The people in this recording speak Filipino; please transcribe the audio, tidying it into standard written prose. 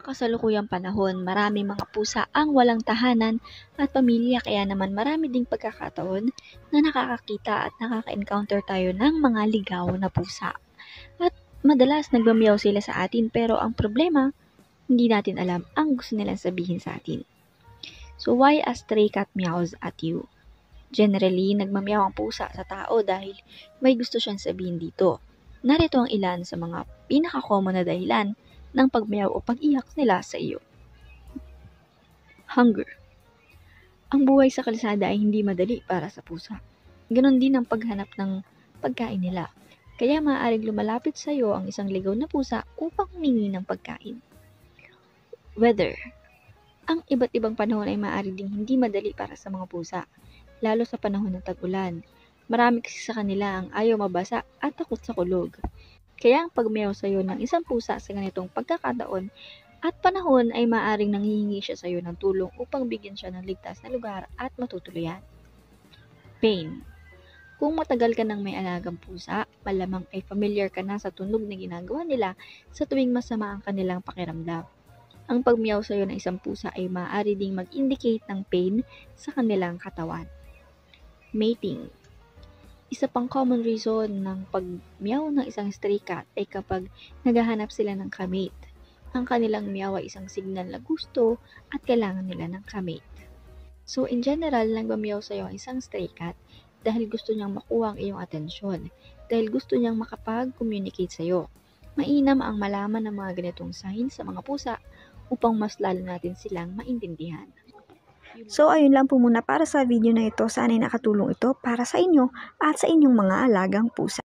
kasalukuyang panahon, maraming mga pusa ang walang tahanan at pamilya, kaya naman marami ding pagkakataon na nakakakita at nakaka-encounter tayo ng mga ligaw na pusa. At madalas nagmamiyaw sila sa atin, pero ang problema, hindi natin alam ang gusto nilang sabihin sa atin. So why a stray cat meows at you? Generally, nagmamiyaw ang pusa sa tao dahil may gusto siyang sabihin dito. Narito ang ilan sa mga pinaka-common na dahilan ng pagmeow o pag-iyak nila sa iyo. Hunger. Ang buhay sa kalsada ay hindi madali para sa pusa. Ganon din ang paghanap ng pagkain nila. Kaya maaaring lumalapit sa iyo ang isang ligaw na pusa upang humingi ng pagkain. Weather. Ang iba't ibang panahon ay maaari ding hindi madali para sa mga pusa, lalo sa panahon ng tag-ulan. Marami kasi sa kanila ang ayaw mabasa at takot sa kulog. Kaya ang pagmeow sa iyo ng isang pusa sa ganitong pagkakataon at panahon ay maaaring nanghihingi siya sa iyo ng tulong upang bigyan siya ng ligtas na lugar at matutuluyan. Pain. Kung matagal ka nang may alagang pusa, malamang ay familiar ka na sa tunog na ginagawa nila sa tuwing masama ang kanilang pakiramdam. Ang pagmeow sa iyo ng isang pusa ay maaari ding mag-indicate ng pain sa kanilang katawan. Mating. Isa pang common reason ng pag-meow ng isang stray cat ay kapag naghahanap sila ng kamate. Ang kanilang meow ay isang signal na gusto at kailangan nila ng kamate. So in general, nagmamiyaw sa iyo ang isang stray cat dahil gusto niyang makuha ang iyong atensyon, dahil gusto niyang makapag-communicate sa iyo. Mainam ang malaman ng mga ganitong signs sa mga pusa upang mas lalo natin silang maintindihan. So ayun lang po muna para sa video na ito. Sana'y nakatulong ito para sa inyo at sa inyong mga alagang pusa.